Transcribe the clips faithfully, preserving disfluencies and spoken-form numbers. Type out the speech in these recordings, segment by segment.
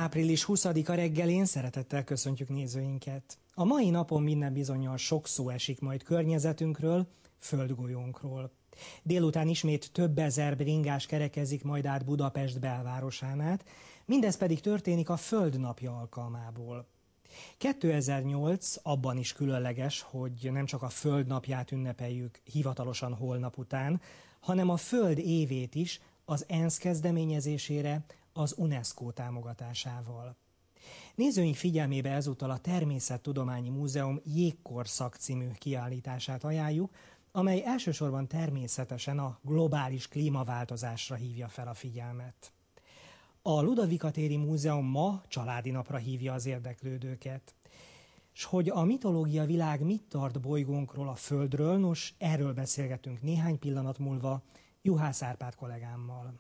április huszadika reggelén szeretettel köszöntjük nézőinket. A mai napon minden bizonnyal sok szó esik majd környezetünkről, földgolyónkról. Délután ismét több ezer bringás kerekezik majd át Budapest belvárosán át, mindez pedig történik a Földnapja alkalmából. kétezer-nyolc abban is különleges, hogy nem csak a Földnapját ünnepeljük hivatalosan holnap után, hanem a Föld évét is az ENSZ kezdeményezésére, az UNESCO támogatásával. Nézőink figyelmébe ezúttal a Természettudományi Múzeum Jégkorszak című kiállítását ajánljuk, amely elsősorban természetesen a globális klímaváltozásra hívja fel a figyelmet. A Ludovika téri múzeum ma családi napra hívja az érdeklődőket. S hogy a mitológia világ mit tart bolygónkról, a Földről, nos, erről beszélgetünk néhány pillanat múlva Juhász Árpád kollégámmal.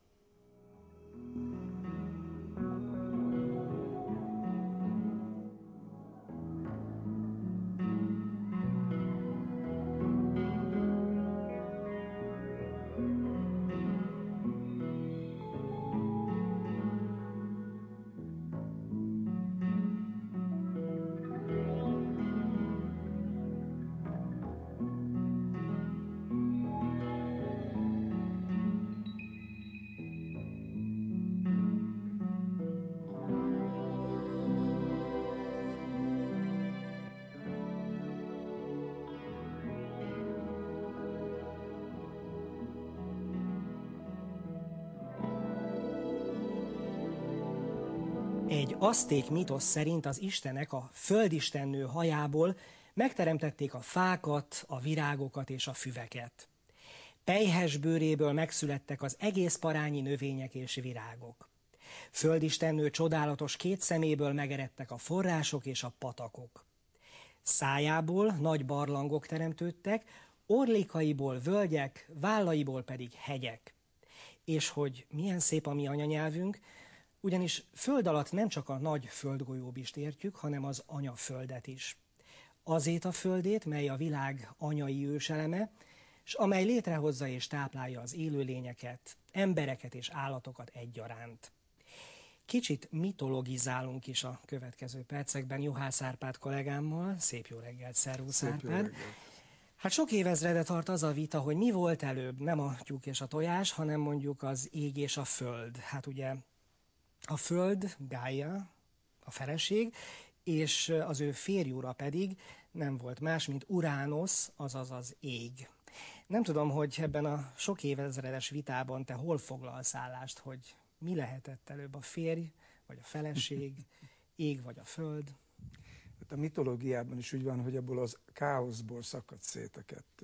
Egy azték mítosz szerint az istenek a földistennő hajából megteremtették a fákat, a virágokat és a füveket. Pelyhes bőréből megszülettek az egész parányi növények és virágok. Földistennő csodálatos két szeméből megeredtek a források és a patakok. Szájából nagy barlangok teremtődtek, orlékaiból völgyek, vállaiból pedig hegyek. És hogy milyen szép a mi anyanyelvünk, ugyanis föld alatt nem csak a nagy földgolyóbist értjük, hanem az anyaföldet is. Azét a földét, mely a világ anyai őseleme, s amely létrehozza és táplálja az élőlényeket, embereket és állatokat egyaránt. Kicsit mitologizálunk is a következő percekben Juhász Árpád kollégámmal. Szép jó reggelt, szervusz Árpád! Hát sok évezrede tart az a vita, hogy mi volt előbb, nem a tyúk és a tojás, hanem mondjuk az ég és a föld. Hát ugye a Föld, Gaia, a feleség, és az ő férjúra pedig nem volt más, mint Uránosz, azaz az ég. Nem tudom, hogy ebben a sok évezredes vitában te hol foglalsz állást, hogy mi lehetett előbb, a férj, vagy a feleség, ég vagy a föld? Hát a mitológiában is úgy van, hogy abból az káoszból szakad szét a kettő.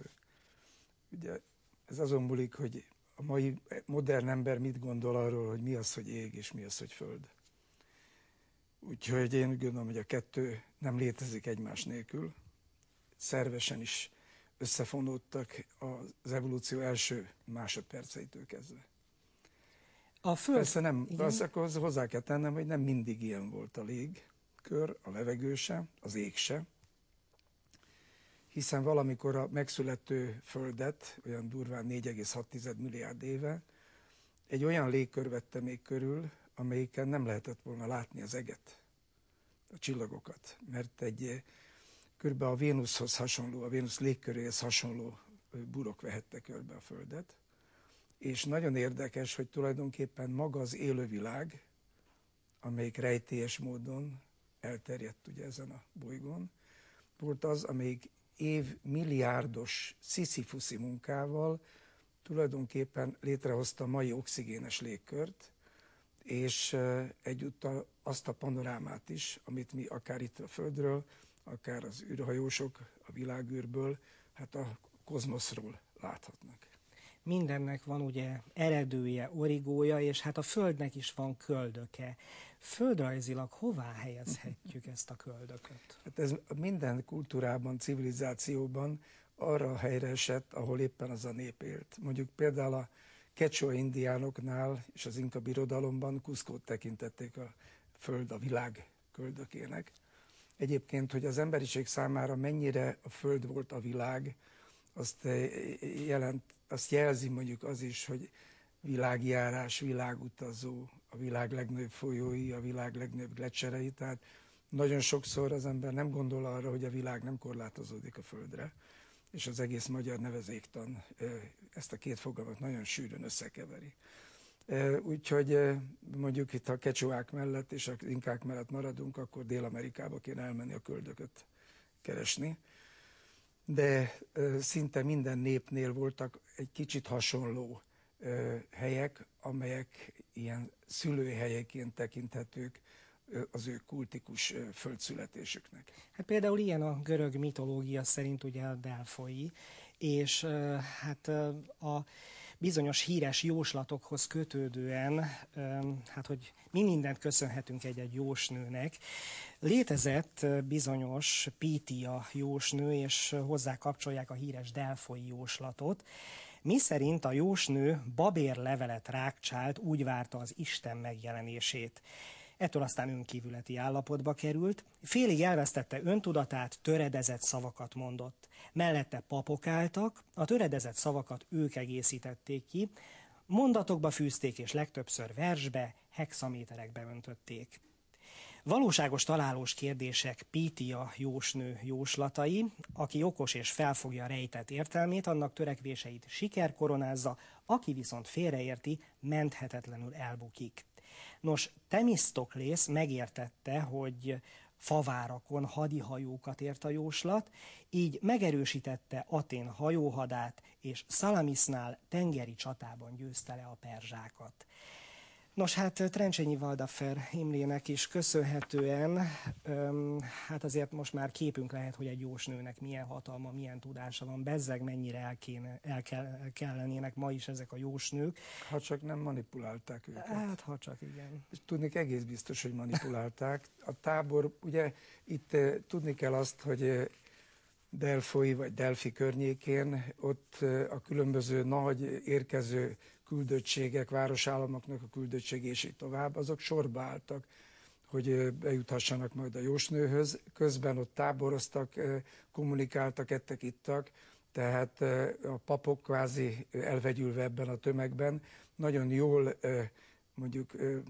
Ugye ez azon múlik, hogy a mai modern ember mit gondol arról, hogy mi az, hogy ég, és mi az, hogy föld. Úgyhogy én úgy gondolom, hogy a kettő nem létezik egymás nélkül. Szervesen is összefonódtak az evolúció első másodperceitől kezdve. A föld... Persze nem, azt akkor hozzá kell tennem, hogy nem mindig ilyen volt a légkör, a levegő se, az ég se. Hiszen valamikor a megszülető Földet, olyan durván négy egész hat milliárd éve, egy olyan légkör vette még körül, amelyiken nem lehetett volna látni az eget, a csillagokat, mert egy kb. A Vénuszhoz hasonló, a Vénusz légköréhez hasonló burok vehette körbe a Földet, és nagyon érdekes, hogy tulajdonképpen maga az élővilág, amelyik rejtélyes módon elterjedt ugye ezen a bolygón, volt az, amelyik év milliárdos sziszifuszi munkával tulajdonképpen létrehozta a mai oxigénes légkört, és egyúttal azt a panorámát is, amit mi akár itt a Földről, akár az űrhajósok a világűrből, hát a kozmoszról láthatnak. Mindennek van ugye eredője, origója, és hát a Földnek is van köldöke. Földrajzilag hová helyezhetjük ezt a köldököt? Hát ez minden kultúrában, civilizációban arra a helyre esett, ahol éppen az a nép élt. Mondjuk például a Quechua indiánoknál és az Inka birodalomban Cuscót tekintették a Föld a világ köldökének. Egyébként, hogy az emberiség számára mennyire a Föld volt a világ, azt, jelent, azt jelzi mondjuk az is, hogy világjárás, világutazó, a világ legnagyobb folyói, a világ legnagyobb gleccserei. Tehát nagyon sokszor az ember nem gondol arra, hogy a világ nem korlátozódik a Földre, és az egész magyar nevezéktan ezt a két fogalmat nagyon sűrűn összekeveri. Úgyhogy mondjuk itt a kecsuák mellett és az inkák mellett maradunk, akkor Dél-Amerikába kéne elmenni a köldököt keresni. De szinte minden népnél voltak egy kicsit hasonló helyek, amelyek ilyen szülőhelyeként tekinthetők az ő kultikus földszületésüknek. Hát például ilyen a görög mitológia szerint ugye a Delfoi, és hát a bizonyos híres jóslatokhoz kötődően, hát hogy mi mindent köszönhetünk egy-egy jósnőnek. Létezett bizonyos Pítia jósnő, és hozzá kapcsolják a híres Delfoi jóslatot, mi szerint a jósnő babérlevelet rákcsált, úgy várta az Isten megjelenését. Ettől aztán önkívületi állapotba került, félig elvesztette öntudatát, töredezett szavakat mondott. Mellette papok álltak, a töredezett szavakat ők egészítették ki, mondatokba fűzték és legtöbbször versbe, hexaméterekbe öntötték. Valóságos találós kérdések Pítia jósnő jóslatai, aki okos és felfogja a rejtett értelmét, annak törekvéseit siker koronázza, aki viszont félreérti, menthetetlenül elbukik. Nos, Themisztoklész megértette, hogy favárakon hadihajókat ért a jóslat, így megerősítette Atén hajóhadát, és Szalamisznál tengeri csatában győzte le a perzsákat. Nos, hát Trencsényi Valdaffer Imrének is köszönhetően, öm, hát azért most már képünk lehet, hogy egy jósnőnek milyen hatalma, milyen tudása van, bezzeg mennyire el, kéne, el kell, kellenének ma is ezek a jósnők. Ha csak nem manipulálták őket. Hát, ha csak, igen. És tudnék, egész biztos, hogy manipulálták. A tábor, ugye itt tudni kell azt, hogy Delfoi vagy Delfi környékén ott a különböző nagy érkező küldöttségek, városállamoknak a küldöttség és így tovább, azok sorba álltak, hogy bejuthassanak majd a jósnőhöz. Közben ott táboroztak, kommunikáltak, ettek, ittak, tehát a papok kvázi elvegyülve ebben a tömegben nagyon jól mondjuk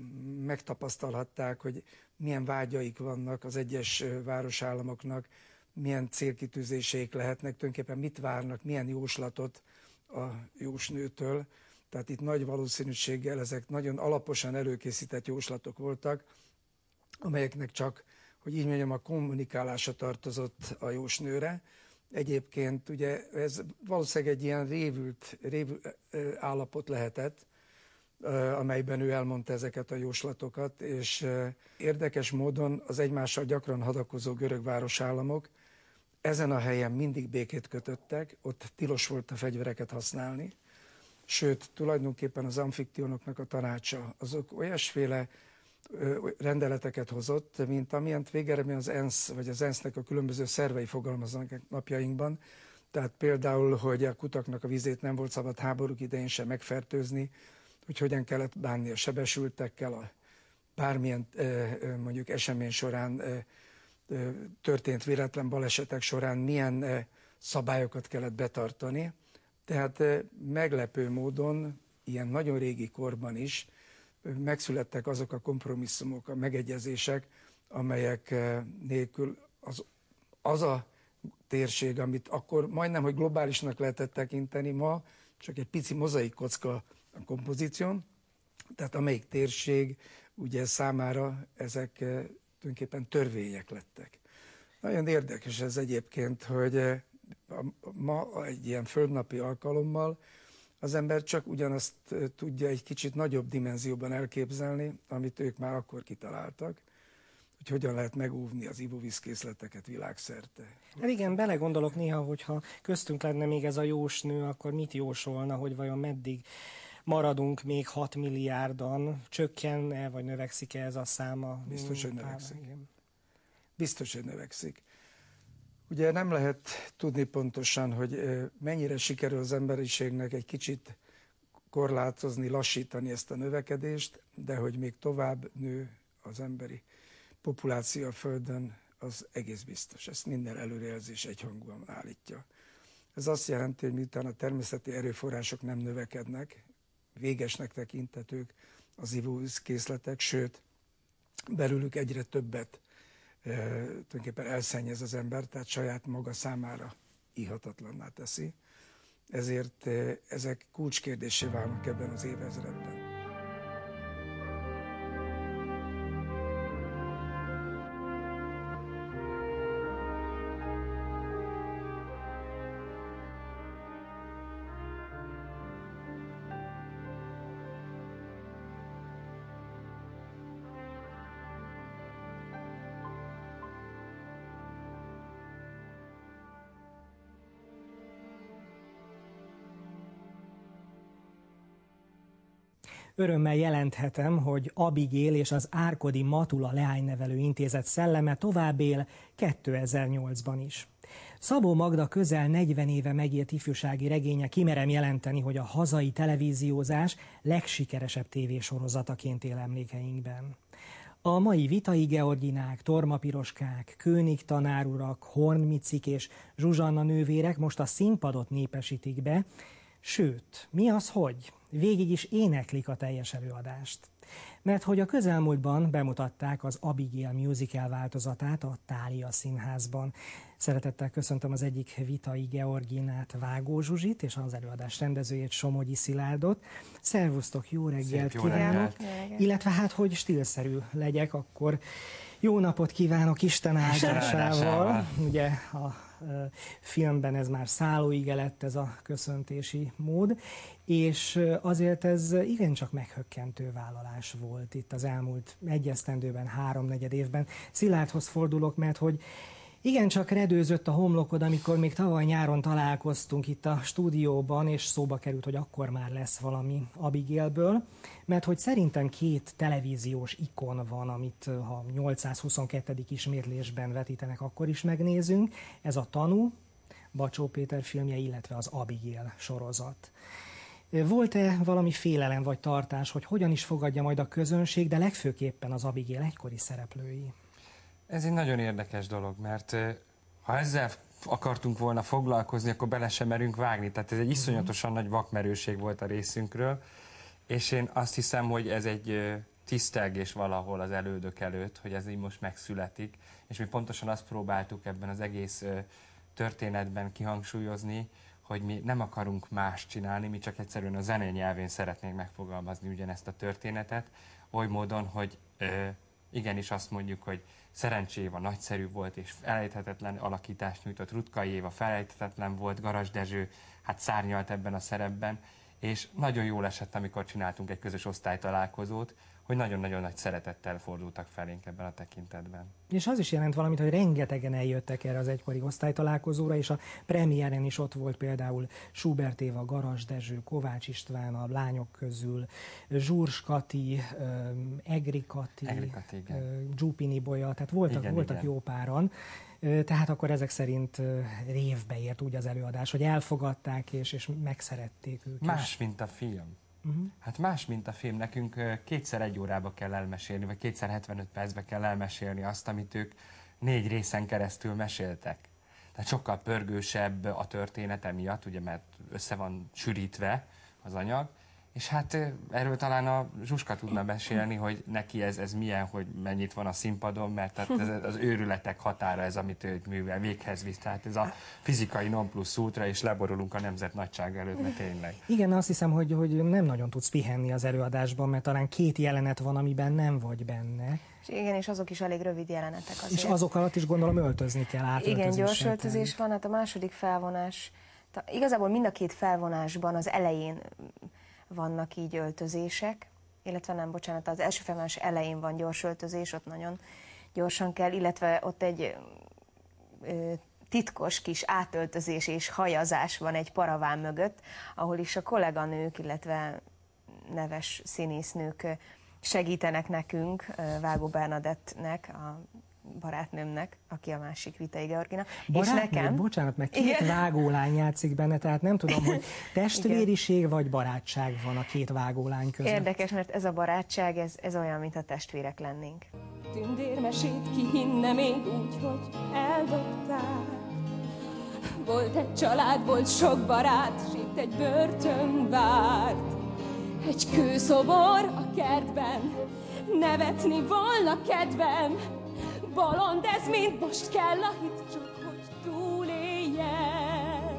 megtapasztalhatták, hogy milyen vágyaik vannak az egyes városállamoknak, milyen célkitűzéseik lehetnek, tulajdonképpen mit várnak, milyen jóslatot a jósnőtől. Tehát itt nagy valószínűséggel ezek nagyon alaposan előkészített jóslatok voltak, amelyeknek csak, hogy így mondjam, a kommunikálása tartozott a jósnőre. Egyébként ugye ez valószínűleg egy ilyen révült, révült állapot lehetett, amelyben ő elmondta ezeket a jóslatokat, és érdekes módon az egymással gyakran hadakozó görög városállamok ezen a helyen mindig békét kötöttek, ott tilos volt a fegyvereket használni, sőt, tulajdonképpen az amfiktionoknak a tanácsa azok olyasféle rendeleteket hozott, mint amilyent végeredményben az ENSZ, vagy az ENSZ-nek a különböző szervei fogalmaznak napjainkban. Tehát például, hogy a kutaknak a vizét nem volt szabad háborúk idején sem megfertőzni, hogy hogyan kellett bánni a sebesültekkel, a bármilyen mondjuk esemény során történt véletlen balesetek során milyen szabályokat kellett betartani. Tehát meglepő módon, ilyen nagyon régi korban is megszülettek azok a kompromisszumok, a megegyezések, amelyek nélkül az, az a térség, amit akkor majdnem, hogy globálisnak lehetett tekinteni, ma csak egy pici mozaik kocka a kompozíción, tehát amelyik térség ugye számára ezek tulajdonképpen törvények lettek. Nagyon érdekes ez egyébként, hogy ma egy ilyen földnapi alkalommal az ember csak ugyanazt tudja egy kicsit nagyobb dimenzióban elképzelni, amit ők már akkor kitaláltak, hogy hogyan lehet megóvni az ivóvízkészleteket világszerte. Hát igen, belegondolok néha, hogyha köztünk lenne még ez a jósnő, akkor mit jósolna, hogy vajon meddig maradunk még hat milliárdan, csökken-e, vagy növekszik-e ez a száma? Biztos, hogy növekszik. Biztos, hogy növekszik. Ugye nem lehet tudni pontosan, hogy mennyire sikerül az emberiségnek egy kicsit korlátozni, lassítani ezt a növekedést, de hogy még tovább nő az emberi populáció a Földön, az egész biztos. Ezt minden előrejelzés egyhangúan állítja. Ez azt jelenti, hogy miután a természeti erőforrások nem növekednek, végesnek tekintetők az ivóvízkészletek, sőt, belőlük egyre többet e, tulajdonképpen elszennyez az ember, tehát saját maga számára ihatatlanná teszi. Ezért e, ezek kulcskérdéssé válnak ebben az évezredben. Örömmel jelenthetem, hogy Abigail és az Árkodi Matula Leánynevelő Intézet szelleme tovább él kétezer-nyolcban is. Szabó Magda közel negyven éve megírt ifjúsági regénye kimerem jelenteni, hogy a hazai televíziózás legsikeresebb tévésorozataként él emlékeinkben. A mai Vitai Georginák, Torma Piroskák, Kőnig tanárurak, Horn Micik és Zsuzsanna nővérek most a színpadot népesítik be, sőt, mi az, hogy végig is éneklik a teljes előadást. Mert hogy a közelmúltban bemutatták az Abigail musical változatát a Thália Színházban. Szeretettel köszöntöm az egyik Vitai Georginát, Vágó Zsuzsit, és az előadás rendezőjét, Somogyi Szilárdot. Szervusztok, jó reggelt Szép, jó kívánok! reggelt. Illetve hát, hogy stílszerű legyek, akkor jó napot kívánok Isten áldásával. Ugye a filmben ez már szállóige lett, ez a köszöntési mód, és azért ez igencsak meghökkentő vállalás volt itt az elmúlt egy esztendőben, háromnegyed évben. Szilárdhoz fordulok, mert hogy igencsak redőzött a homlokod, amikor még tavaly nyáron találkoztunk itt a stúdióban, és szóba került, hogy akkor már lesz valami Abigailből, mert hogy szerintem két televíziós ikon van, amit ha nyolcszázhuszonkettő ismétlésben vetítenek, akkor is megnézünk. Ez a Tanú, Bacsó Péter filmje, illetve az Abigail sorozat. Volt-e valami félelem vagy tartás, hogy hogyan is fogadja majd a közönség, de legfőképpen az Abigail egykori szereplői? Ez egy nagyon érdekes dolog, mert ha ezzel akartunk volna foglalkozni, akkor bele sem merünk vágni. Tehát ez egy iszonyatosan nagy vakmerőség volt a részünkről, és én azt hiszem, hogy ez egy tisztelgés valahol az elődök előtt, hogy ez így most megszületik, és mi pontosan azt próbáltuk ebben az egész történetben kihangsúlyozni, hogy mi nem akarunk más csinálni, mi csak egyszerűen a zene nyelvén szeretnénk megfogalmazni ugyanezt a történetet, oly módon, hogy ö, igenis azt mondjuk, hogy Szerencsi Éva nagyszerű volt, és felejthetetlen alakítást nyújtott, Rutkai Éva felejthetetlen volt, Garas Dezső hát szárnyalt ebben a szerepben, és nagyon jól esett, amikor csináltunk egy közös osztálytalálkozót, hogy nagyon-nagyon nagy szeretettel fordultak felénk ebben a tekintetben. És az is jelent valamit, hogy rengetegen eljöttek erre az egykori osztálytalálkozóra, és a premiéren is ott volt például Schubert Éva, Garas Dezső, Kovács István a lányok közül, Zsúrs Kati, Egri Kati, Egri Kati, Zsupini Bolya, tehát voltak, igen, voltak igen. jó páran. Tehát akkor ezek szerint révbe ért úgy az előadás, hogy elfogadták és, és megszerették ők Más, is. mint a film. Uh-huh. Hát más, mint a film. Nekünk kétszer egy órába kell elmesélni, vagy kétszer hetvenöt percbe kell elmesélni azt, amit ők négy részen keresztül meséltek. Tehát sokkal pörgősebb a története miatt, ugye, mert össze van sűrítve az anyag, és hát erről talán a Zsuska tudna mesélni, hogy neki ez, ez milyen, hogy mennyit van a színpadon, mert tehát ez, az őrületek határa ez, amit őt művel, véghez visz. Tehát ez a fizikai non plus ultra, és leborulunk a nemzet nagysága előtt, mert tényleg. Igen, azt hiszem, hogy, hogy nem nagyon tudsz pihenni az előadásban, mert talán két jelenet van, amiben nem vagy benne. És igen, és azok is elég rövid jelenetek azért. És azok alatt is gondolom öltözni kell, átöltözés. Igen, gyors öltözés van, hát a második felvonás, igazából mind a két felvonásban az elején vannak így öltözések, illetve nem, bocsánat, az első felvonás elején van gyors öltözés, ott nagyon gyorsan kell, illetve ott egy ö, titkos kis átöltözés és hajazás van egy paraván mögött, ahol is a kolléganők, illetve neves színésznők segítenek nekünk, Vágó Bernadettnek, a barátnőmnek, aki a másik Vitai Georgina. Barátnő, és nekem... bocsánat, meg két igen. vágólány játszik benne, tehát nem tudom, hogy testvériség vagy barátság van a két vágólány között. Érdekes, mert ez a barátság, ez, ez olyan, mint a testvérek lennénk. Tündérmesét ki hinne még úgy, hogy eldobták. Volt egy család, volt sok barát, s itt egy börtön várt. Egy kőszobor a kertben, nevetni volna kedvem. Bolond ez, mint most kell a hit, csak hogy túléljen.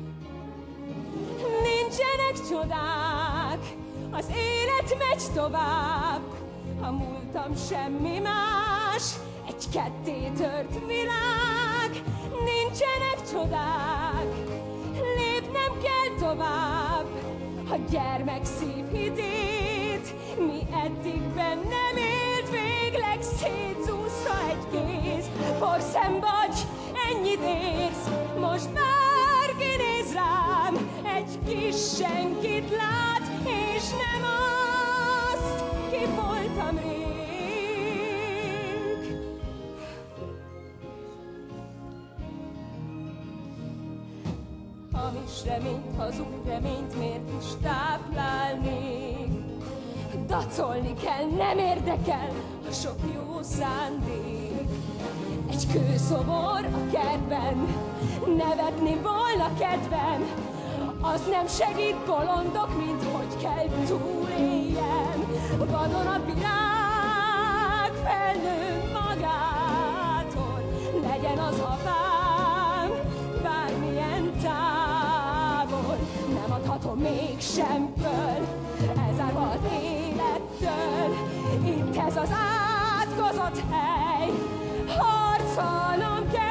Nincsenek csodák, az élet megy tovább. A múltam semmi más, egy ketté tört világ. Nincsenek csodák, lépnem kell tovább. A gyermek szívhitét, mi eddig bennem élt, végleg szétszúszta egy kéz. Porszem vagy, ennyit érsz, most bárki néz rám, egy kis senkit lát, és nem azt, ki voltam rég. Hamis reményt, hazug reményt miért is táplálnék? Dacolni kell, nem érdekel a sok jó szándék. Egy kőszobor a kertben, nevetni volna kedvem. Az nem segít bolondok, mint hogy kell túléljen. Vadon a virág felnő magától, legyen az apám bármilyen távol. Nem adhatom mégsem föl, elzárva az élettől. Itt ez az átkozott hely, harcolnom kell.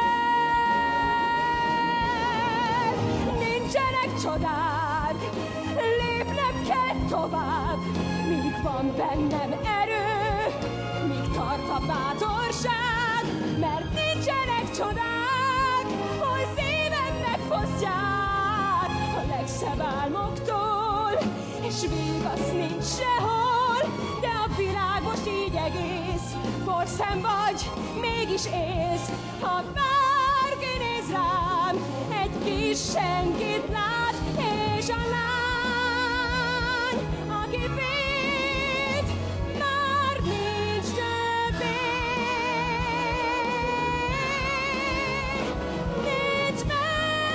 Nincsenek csodák, lépnem kell tovább, míg van bennem erő, míg tart a bátorság, mert nincsenek csodák, hogy szívem megfosztják a legszebb álmoktól, és vigasz nincs sehol, de a világ most így egész. Porszem vagy, mégis élsz, ha bárki néz rám, egy kis senkit lát, és a lány, aki véd, már nincs többé. Nincs meg.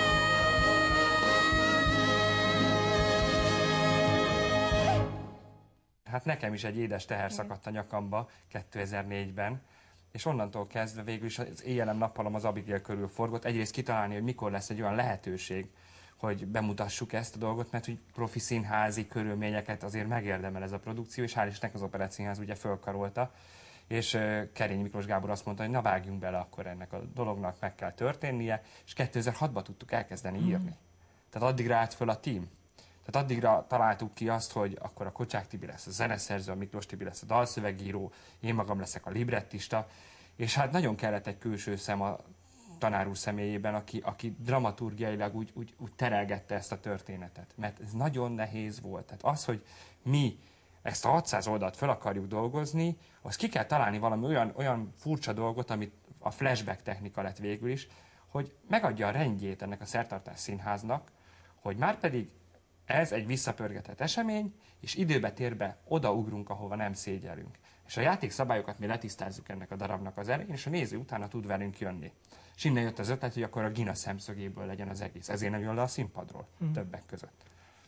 Hát nekem is egy édes teher szakadt a nyakamba kétezer-négyben, és onnantól kezdve végül is az éjjelem nappalom az Abigail körül forgott. Egyrészt kitalálni, hogy mikor lesz egy olyan lehetőség, hogy bemutassuk ezt a dolgot, mert hogy profi színházi körülményeket azért megérdemel ez a produkció, és hál' Istennek az Operett Színház ugye fölkarolta, és uh, Kerényi Miklós Gábor azt mondta, hogy na vágjunk bele, akkor ennek a dolognak meg kell történnie, és kétezer-hatban tudtuk elkezdeni írni. Mm. Tehát addigra állt föl a tím. Tehát addigra találtuk ki azt, hogy akkor a Kocsák Tibi lesz a zeneszerző, a Miklós Tibi lesz a dalszövegíró, én magam leszek a librettista, és hát nagyon kellett egy külső szem a tanár úr személyében, aki, aki dramaturgiailag úgy, úgy, úgy terelgette ezt a történetet, mert ez nagyon nehéz volt. Tehát az, hogy mi ezt a hatszáz oldalt fel akarjuk dolgozni, az ki kell találni valami olyan, olyan furcsa dolgot, amit a flashback technika lett végül is, hogy megadja a rendjét ennek a Szertartás Színháznak, hogy már pedig ez egy visszapörgetett esemény, és időbe térbe odaugrunk, ahova nem szégyellünk. És a játékszabályokat mi letisztázzuk ennek a darabnak az elején, és a néző utána tud velünk jönni. És innen jött az ötlet, hogy akkor a Gina szemszögéből legyen az egész. Ezért nem jön le a színpadról, mm. többek között.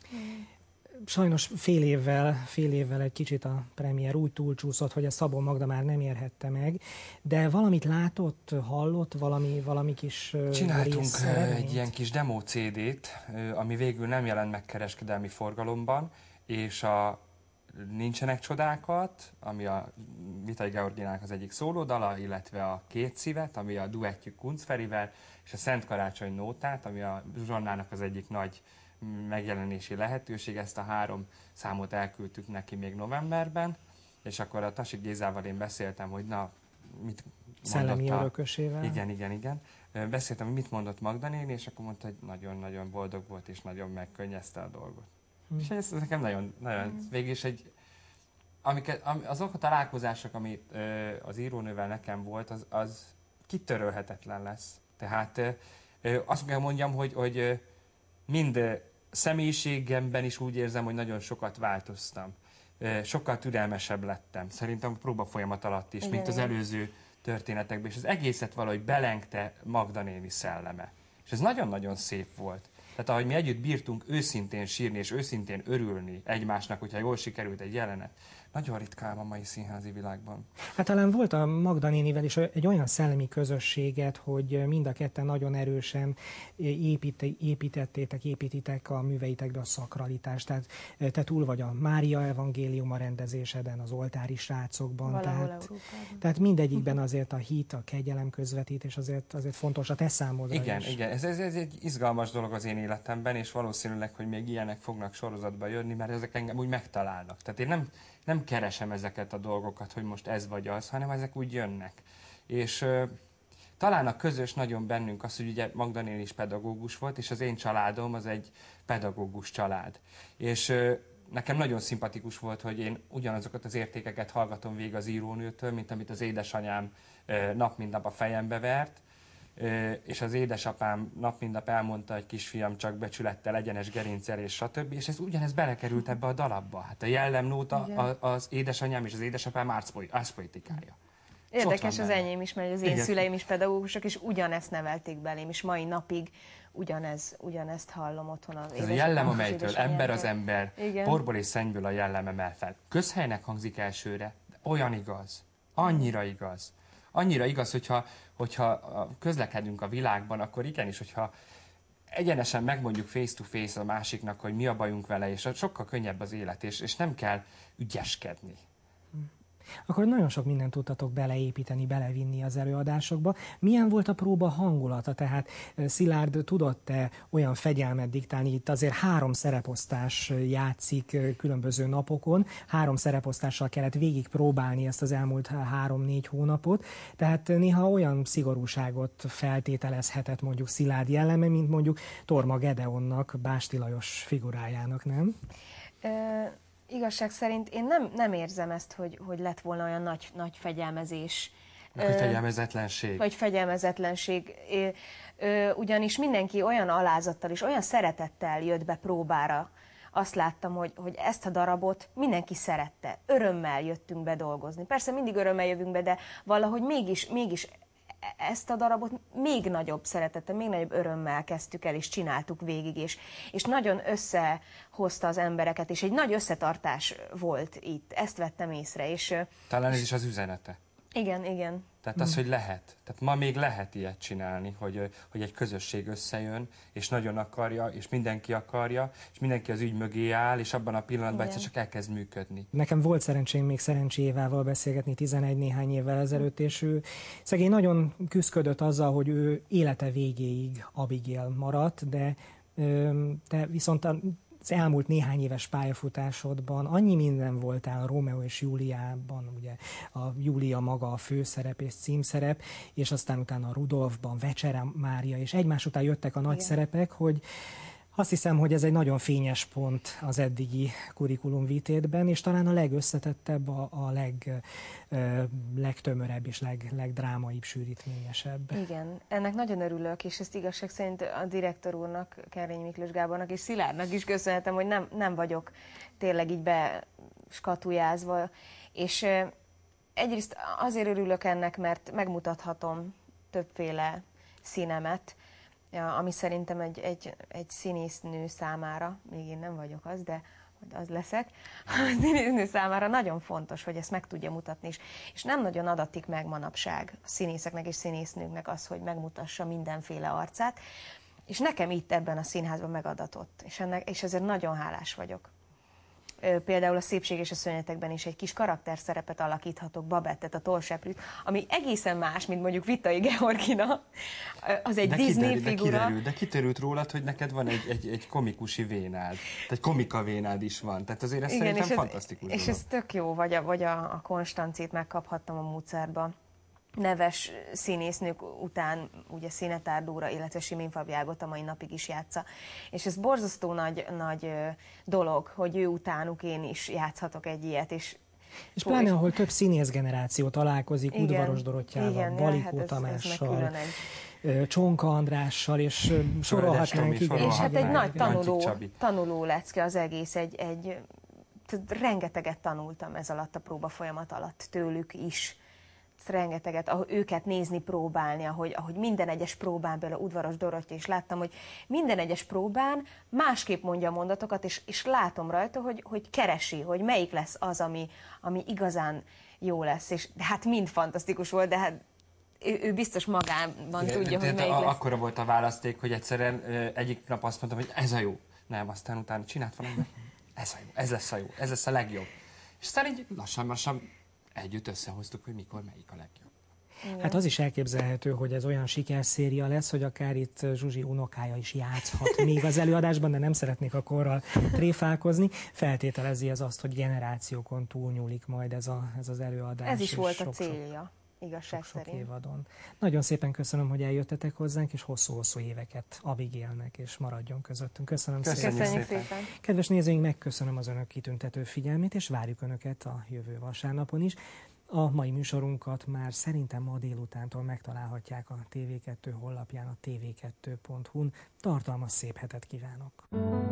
Sajnos fél évvel, fél évvel egy kicsit a premier úgy túlcsúszott, hogy a Szabó Magda már nem érhette meg, de valamit látott, hallott, valami, valami kis Csináltunk egy ilyen kis demo cé dét, ami végül nem jelent meg kereskedelmi forgalomban, és a Nincsenek csodákat, ami a Vitai Georginának az egyik szólódala, illetve a Két szívet, ami a duettjük Kunc Ferivel, és a Szent Karácsony nótát, ami a Zsuzsannának az egyik nagy megjelenési lehetőség. Ezt a három számot elküldtük neki még novemberben, és akkor a Tasik Gézával én beszéltem, hogy na, mit Szellemi örökösével. Igen, igen, igen. Beszéltem, hogy mit mondott Magda néni, és akkor mondta, hogy nagyon-nagyon boldog volt, és nagyon megkönnyezte a dolgot. Hmm. És ez nekem nagyon, nagyon hmm. végül is egy, amiket, am, azok a találkozások, amit ö, az írónővel nekem volt, az, az kitörölhetetlen lesz. Tehát ö, ö, azt kell mondjam, hogy, hogy ö, mind ö, személyiségemben is úgy érzem, hogy nagyon sokat változtam. Ö, sokkal türelmesebb lettem. Szerintem a próba folyamat alatt is, igen, mint az előző történetekben. És az egészet valahogy belengte Magda néni szelleme. És ez nagyon-nagyon szép volt. Tehát ahogy mi együtt bírtunk őszintén sírni és őszintén örülni egymásnak, hogyha jól sikerült egy jelenet, nagyon ritkán a mai színházi világban. Hát talán volt a Magda nénivel is egy olyan szellemi közösséget, hogy mind a ketten nagyon erősen épít, építettétek, építitek a műveitekbe a szakralitást. Tehát te túl vagy a Mária evangélium a rendezéseden, az oltári srácokban. Tehát, tehát mindegyikben azért a hit, a kegyelem közvetítés azért, azért fontos a te számodra igen, is. Igen, ez, ez, ez egy izgalmas dolog az én életemben, és valószínűleg, hogy még ilyenek fognak sorozatba jönni, mert ezek engem úgy megtalálnak. Tehát én nem, nem keresem ezeket a dolgokat, hogy most ez vagy az, hanem ezek úgy jönnek. És ö, talán a közös nagyon bennünk az, hogy ugye Magda néni is pedagógus volt, és az én családom az egy pedagógus család. És ö, nekem nagyon szimpatikus volt, hogy én ugyanazokat az értékeket hallgatom végig az írónőtől, mint amit az édesanyám ö, nap mint nap a fejembe vert, ö, és az édesapám nap mint nap elmondta, hogy kisfiam, csak becsülettel, egyenes gerincsel és stb. És ez ugyanez belekerült ebbe a dalabba. Hát a jellemnóta a, az édesanyám és az édesapám árszpoetikája. Érdekes az enyém is, mert az én Igen. szüleim is pedagógusok, és ugyanezt nevelték belém, és mai napig ugyanez, ugyanezt hallom otthon az édesapám. Ez a jellem, amelytől ember az ember, Igen. porból és szennyből a jellem emel fel. Közhelynek hangzik elsőre, de olyan igaz, annyira igaz. Annyira igaz, hogyha, hogyha közlekedünk a világban, akkor igenis, hogyha egyenesen megmondjuk face to face a másiknak, hogy mi a bajunk vele, és sokkal könnyebb az élet, és, és nem kell ügyeskedni. Akkor nagyon sok mindent tudtatok beleépíteni, belevinni az előadásokba. Milyen volt a próba hangulata? Tehát Szilárd, tudott-e olyan fegyelmet diktálni? Itt azért három szereposztás játszik különböző napokon. Három szereposztással kellett végig próbálni ezt az elmúlt három-négy hónapot. Tehát néha olyan szigorúságot feltételezhetett mondjuk Szilárd jelleme, mint mondjuk Torma Gedeonnak, Básti Lajos figurájának, nem? Uh... Igazság szerint én nem, nem érzem ezt, hogy, hogy lett volna olyan nagy, nagy fegyelmezés. Vagy fegyelmezetlenség. Vagy fegyelmezetlenség. Ugyanis mindenki olyan alázattal és olyan szeretettel jött be próbára. Azt láttam, hogy, hogy ezt a darabot mindenki szerette. Örömmel jöttünk be dolgozni. Persze mindig örömmel jövünk be, de valahogy mégis, mégis ezt a darabot még nagyobb szeretettel, még nagyobb örömmel kezdtük el, és csináltuk végig, és, és nagyon összehozta az embereket, és egy nagy összetartás volt itt. Ezt vettem észre. És, talán ez is az üzenete. Igen, igen. Tehát az, hogy lehet. Tehát ma még lehet ilyet csinálni, hogy, hogy egy közösség összejön, és nagyon akarja, és mindenki akarja, és mindenki az ügy mögé áll, és abban a pillanatban egyszer csak elkezd működni. Nekem volt szerencsém még Szerencsi Évával beszélgetni tizenegy néhány évvel ezelőtt, és ő szegény nagyon küszködött azzal, hogy ő élete végéig Abigail maradt, de, de viszont a az elmúlt néhány éves pályafutásodban annyi minden voltál a Rómeó és Júliában, ugye a Júlia maga a főszerep és címszerep, és aztán utána a Rudolfban, Vecsere Mária, és egymás után jöttek a nagy Igen. szerepek, hogy azt hiszem, hogy ez egy nagyon fényes pont az eddigi kurikulumvitétben, és talán a legösszetettebb, a, a leg, ö, legtömörebb és leg, legdrámaibb, sűrítményesebb. Igen, ennek nagyon örülök, és ezt igazság szerint a direktor úrnak, Kerényi Miklós Gábornak és Szilárdnak is köszönhetem, hogy nem, nem vagyok tényleg így beskatujázva, és ö, egyrészt azért örülök ennek, mert megmutathatom többféle színemet, ja, ami szerintem egy, egy, egy színésznő számára, még én nem vagyok az, de az leszek, a színésznő számára nagyon fontos, hogy ezt meg tudja mutatni, és, és nem nagyon adatik meg manapság a színészeknek és színésznőknek az, hogy megmutassa mindenféle arcát, és nekem itt ebben a színházban megadatott, és, ennek, és ezért nagyon hálás vagyok. Például a Szépség és a szörnyetekben is egy kis karakterszerepet alakíthatok, Babettet, a Tollseprűt, ami egészen más, mint mondjuk Vittai Georgina. Az egy de Disney kiderül, figura. De kiderült, de kiderült rólad, hogy neked van egy, egy, egy komikusi vénád, egy komika vénád is van. Tehát azért ez Igen, szerintem és fantasztikus. Ez, és ez tök jó, vagy a, vagy a, a Konstancét megkaphattam a Mozartba. Neves színésznők után ugye Szinetár Dóra, illetve Simény Fabi Ágot a mai napig is játsza. És ez borzasztó nagy, nagy dolog, hogy ő utánuk én is játszhatok egy ilyet. És, és pláne, ahol több színész generáció találkozik, igen, Udvaros Dorottyával, Balikó ja, hát Tamással, ez Csonka Andrással, és sorolhatnánk. Igen. És hát egy nagy tanuló, tanuló lecke az egész, egy, egy, rengeteget tanultam ez alatt a próba folyamat alatt tőlük is. rengeteget, ahogy őket nézni, próbálni, ahogy, ahogy minden egyes próbán, például Udvaros Dorottya is láttam, hogy minden egyes próbán másképp mondja a mondatokat, és, és látom rajta, hogy, hogy keresi, hogy melyik lesz az, ami, ami igazán jó lesz. És de hát mind fantasztikus volt, de hát ő, ő biztos magában igen, tudja, hogy melyik lesz. Akkora volt a választék, hogy egyszerűen egyik nap azt mondtam, hogy ez a jó. Nem, aztán utána csinált valami, ez a jó, ez lesz a jó, ez lesz a legjobb. És aztán így lassan-lassan együtt összehoztuk, hogy mikor melyik a legjobb. Igen. Hát az is elképzelhető, hogy ez olyan sikerszéria lesz, hogy akár itt Zsuzsi unokája is játszhat még az előadásban, de nem szeretnék a korral tréfálkozni. Feltételezi ez azt, hogy generációkon túlnyúlik majd ez, a, ez az előadás. Ez is volt sok, a célja, igazság sok, sok szerint. évadon. Nagyon szépen köszönöm, hogy eljöttetek hozzánk, és hosszú-hosszú éveket Abigailnek, és maradjon közöttünk. Köszönöm Köszönjük szépen. Köszönjük szépen. szépen. Kedves nézőink, megköszönöm az önök kitüntető figyelmét, és várjuk önöket a jövő vasárnapon is. A mai műsorunkat már szerintem ma délutántól megtalálhatják a té vé kettő honlapján, a té vé kettő pont hu-n. Tartalmas szép hetet kívánok!